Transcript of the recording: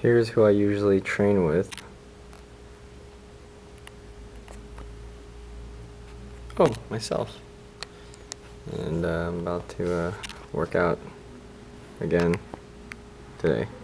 Here's who I usually train with. Oh, myself. And I'm about to work out again today.